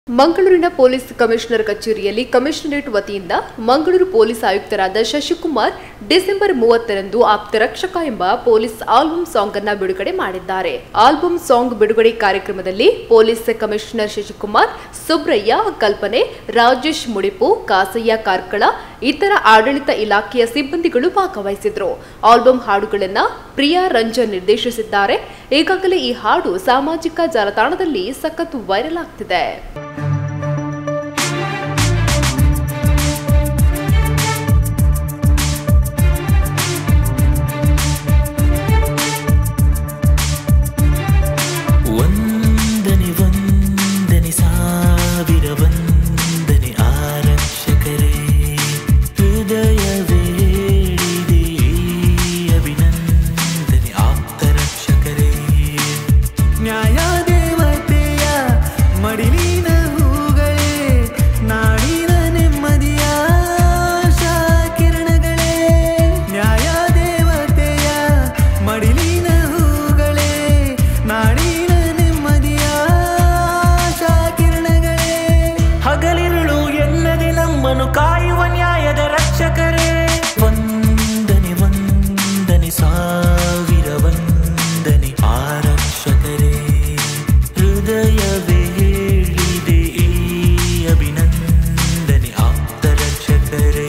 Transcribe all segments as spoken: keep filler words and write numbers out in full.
ಮಂಗಳೂರಿನ police commissioner ಕಚೇರಿಯಲ್ಲಿ commissionerate ವತಿಯಿಂದ ಮಂಗಳೂರು ಪೊಲೀಸ್ ಆಯುಕ್ತರಾದ ಶಶಿಕುಮಾರ್ ಡಿಸೆಂಬರ್ ಮೂವತ್ತರಂದು ಆಪ್ತರಕ್ಷಕ ಎಂಬ ಪೊಲೀಸ್ ಆಲ್ಬಮ್ ಸಾಂಗ್ ಅನ್ನು ಬಿಡುಗಡೆ ಮಾಡಿದ್ದಾರೆ. ಆಲ್ಬಮ್ ಸಾಂಗ್ ಬಿಡುಗಡೆ ಕಾರ್ಯಕ್ರಮದಲ್ಲಿ ಪೊಲೀಸ್ ಕಮಿಷನರ್ ಶಶಿಕುಮಾರ್, ಸುಬ್ರಯ್ಯ, ಕಲ್ಪನೆ, ರಾಜೇಶ್ ಮುಡಿಪು, ಕಾಸಯ್ಯ ಕಾರ್ಕಳ, ಇತರ ಆಡಳಿತ ಇಲಾಖೆಯ ಸಿಬ್ಬಂದಿಗಳು ಭಾಗವಹಿಸಿದ್ರು. ಆಲ್ಬಮ್ ಹಾಡುಗಳನ್ನು ಪ್ರಿಯಾ ರಂಜನ್ ನಿರ್ದೇಶಿಸಿದ್ದಾರೆ. ಈಗಾಗಲೇ ಈ ಹಾಡು ಸಾಮಾಜಿಕ ಜಾಲತಾಣದಲ್ಲಿ ಸಖತ್ ವೈರಲ್ ಆಗ್ತಿದೆ. ಕಾಯುವ ನ್ಯಾಯದ ರಕ್ಷಕರೇ, ವಂದನೆ ವಂದನೆ ಸಾವಿರ ವಂದನೆ ಆರಕ್ಷಕರೇ, ಹೃದಯವೇ ಹೇಳಿದೆ ಈ ಅಭಿನಂದನೆ ಆಪ್ತರಕ್ಷಕರೇ.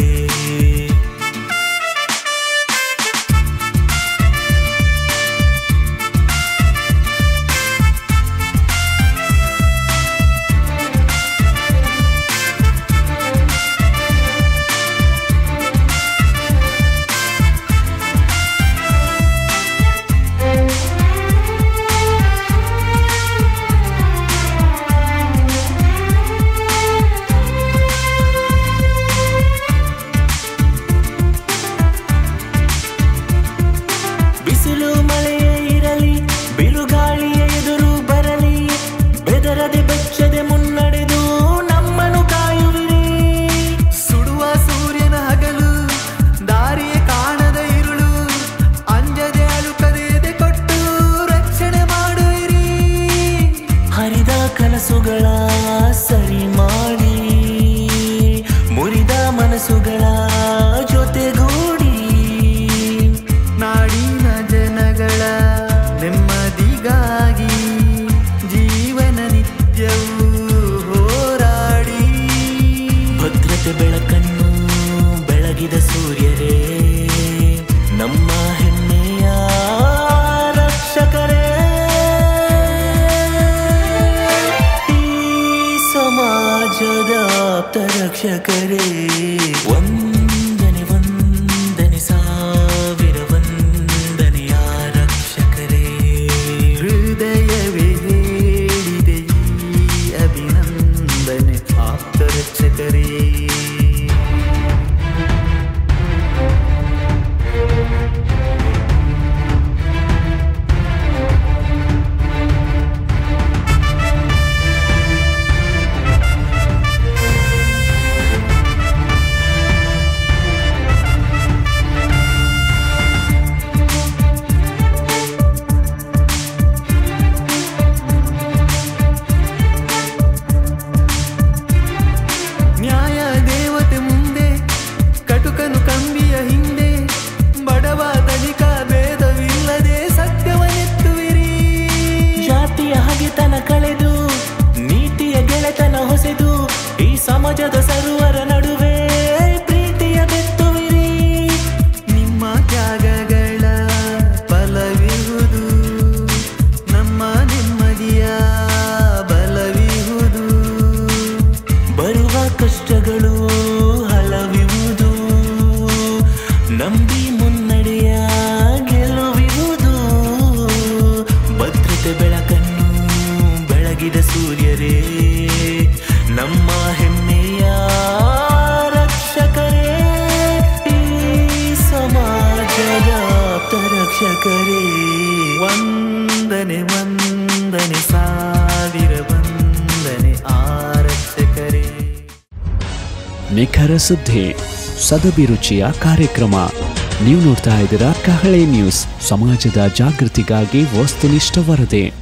ಬಿಸಿಲು ಮಳೆಯೇ ಇರಲಿ, ಬಿರುಗಾಳಿಯ ಎದುರು ಬರಲಿ, ಬೆದರದೆ ಬೆಚ್ಚದೆ ಮುನ್ನಡೆದು ನಮ್ಮನ್ನು ಕಾಯುವಿರಿ. ಸುಡುವ ಸೂರ್ಯನ ಹಗಲು, ದಾರಿಯೇ ಕಾಣದ ಇರುಳು, ಅಂಜದೆ ಅಳುಕದೆ ಎದೆ ಕೊಟ್ಟು ರಕ್ಷಣೆ ಮಾಡುವಿರಿ. ಹರಿದ ಕನಸುಗಳ ಸರಿ ಮಾಡಿ, ಮುರಿದ ಮನಸ್ಸುಗಳ ಜೊತೆಗೂಡಿ, ನಾಡಿನ ಜನಗಳ ನೆಮ್ಮದಿಗಾಗಿ ಜೀವನ ನಿತ್ಯವೂ ಹೋರಾಡಿ, ಭದ್ರತೆ ಬೆಳಕನ್ನು ಬೆಳಗಿದ ಸೂರ್ಯರೇ, ನಮ್ಮ ಹೆಮ್ಮೆಯ ರಕ್ಷಕರೇ, ಈ ಸಮಾಜದ ಆಪ್ತರಕ್ಷಕರೇ. ವಂದನೆ ವಂದನೆ ಸಾವಿರ ವಂದನೆ ಆರಕ್ಷಕರೇ, ಹೃದಯವೇ ಹೇಳಿದೆ ಈ ಅಭಿನಂದನೆ ಆಪ್ತರಕ್ಷಕರೇ. ನ್ಯಾಯ ದೇವತೆ ಮುಂದೆ, ಕಟುಕನು ಕಂಬಿಯ ಹಿಂದೆ, ಬಡವ ಧನಿಕ ಭೇದವಿಲ್ಲದೆ ಸತ್ಯವನ್ನೆತ್ತುವಿರಿ. ಜಾತಿಯ ಹಗೆತನ ಕಳೆದು, ನೀತಿಯ ಗೆಳೆತನ ಹೊಸೆದು, ಈ ಸಮಾಜದ ಸರ್ವರ ನಡುವೆ ಪ್ರೀತಿಯ ಬೆತ್ತುವಿರಿ. ನಿಮ್ಮ ತ್ಯಾಗಗಳ ಫಲವಿರುವುದು, ನಮ್ಮ ನೆಮ್ಮದಿಯ ಬಲವಿರುವುದು, ಬರುವ ಕಷ್ಟಗಳು ಹಲವಿರುವುದು, ನಂಬಿ ಮುನ್ನಡೆಯ ಗೆಲುವಿರುವುದು. ಭದ್ರತೆ ಬೆಳಕನ್ನು ಬೆಳಗಿದ ಸೂರ್ಯರೇ, ನಮ್ಮ ಹೆಮ್ಮೆಯ ರಕ್ಷಕರೇ, ಈ ಸಮಾಜದ ಆಪ್ತರಕ್ಷಕರೇ. ವಂದನೆ ವಂದನೆ ಸಾವಿರ ವಂದನೆ ಆರಕ್ಷಕರೇ. ನಿಖರ ಸುದ್ದಿ, ಸದಭಿರುಚಿಯ ಕಾರ್ಯಕ್ರಮ. ನೀವು ನೋಡ್ತಾ ಇದ್ದೀರಾ ಕಹಳೆ ನ್ಯೂಸ್, ಸಮಾಜದ ಜಾಗೃತಿಗಾಗಿ ವಸ್ತುನಿಷ್ಠ ವರದಿ.